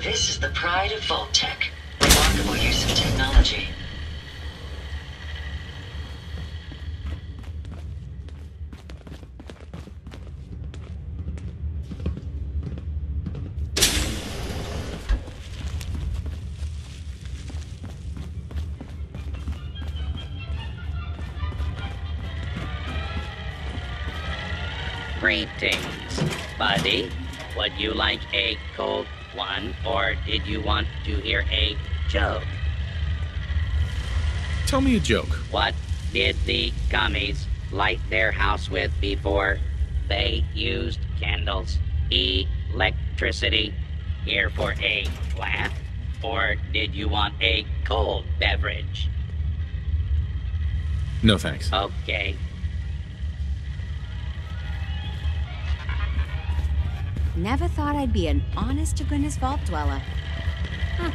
This is the pride of Vault Tech. Remarkable use of technology. Greetings, buddy. Would you like a cold one, or did you want to hear a joke? Tell me a joke. What did the gummies light their house with before they used candles? Electricity. Here for a laugh, or did you want a cold beverage? No thanks. Okay. Never thought I'd be an honest-to-goodness vault dweller. Huh.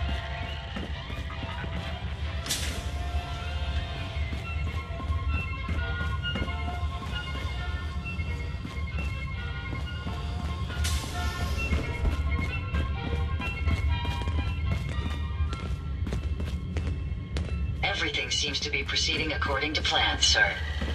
Everything seems to be proceeding according to plan, sir.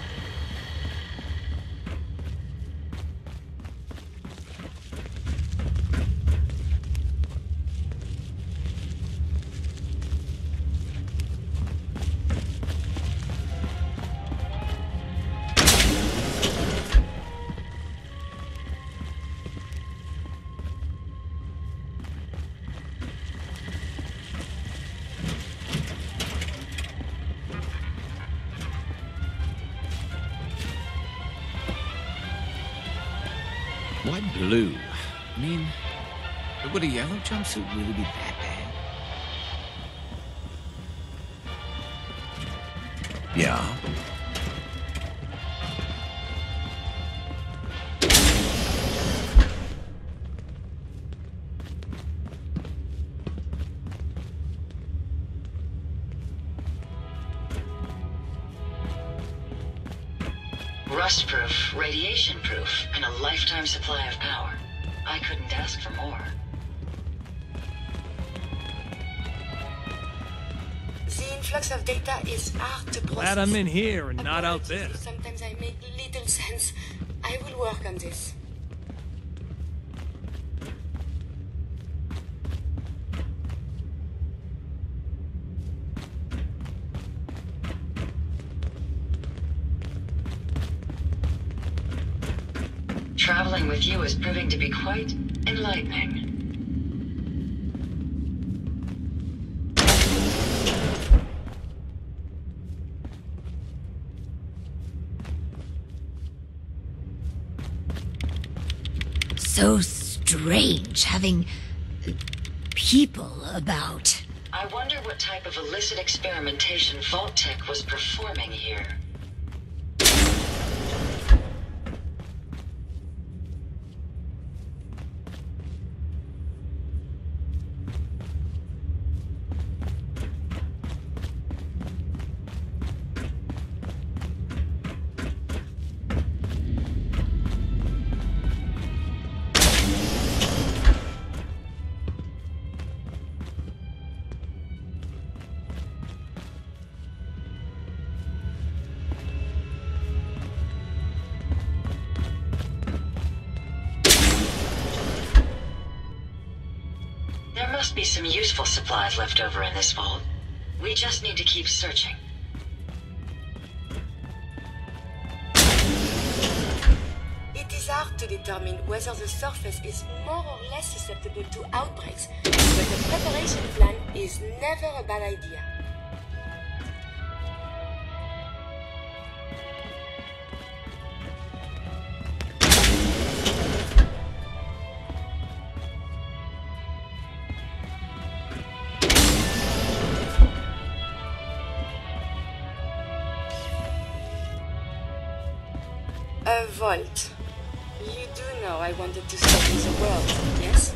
Why blue? I mean, would a yellow jumpsuit really be that bad? Yeah. Rust-proof, radiation-proof, and a lifetime supply of power. I couldn't ask for more. The influx of data is hard to process. Glad I'm in here and not out there. Sometimes I make little sense. I will work on this. Traveling with you is proving to be quite enlightening. So strange having people about. I wonder what type of illicit experimentation Vault Tech was performing here. There must be some useful supplies left over in this vault. We just need to keep searching. It is hard to determine whether the surface is more or less susceptible to outbreaks, but a preparation plan is never a bad idea. A vault. You do know I wanted to study the world, yes?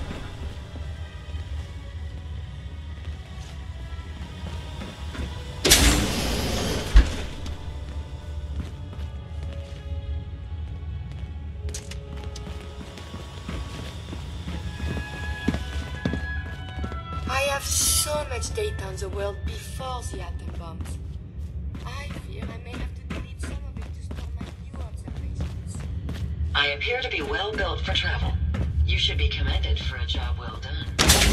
I have so much data on the world before the atom bombs. I fear I may have to delete some of it to store my new observations. I appear to be well built for travel. You should be commended for a job well done.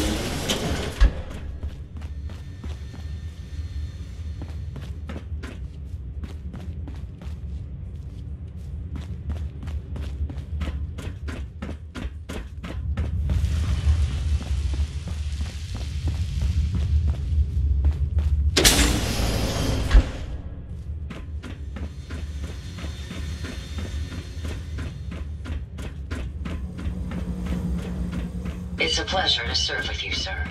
It's a pleasure to serve with you, sir.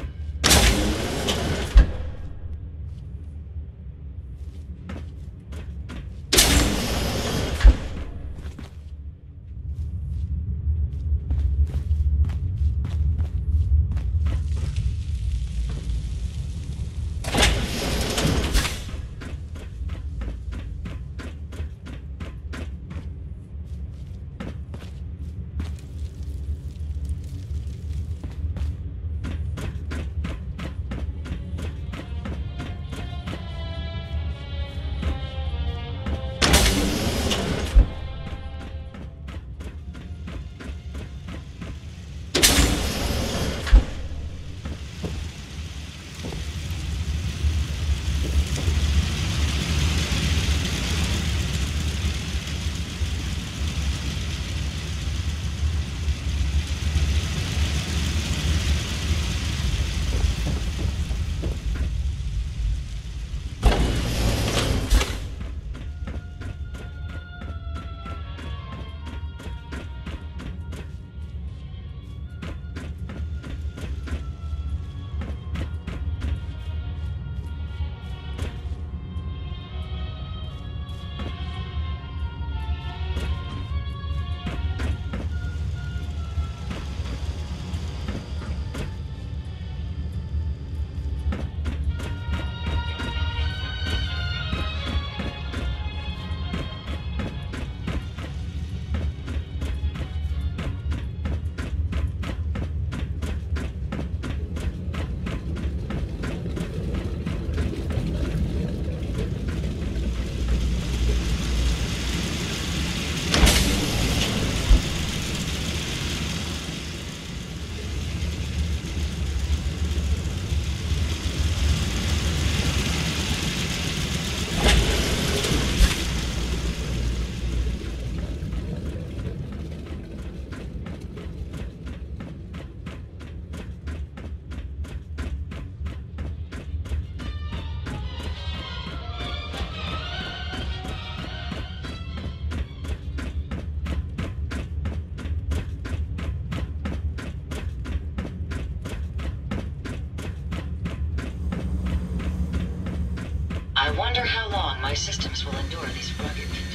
I wonder how long my systems will endure these rugged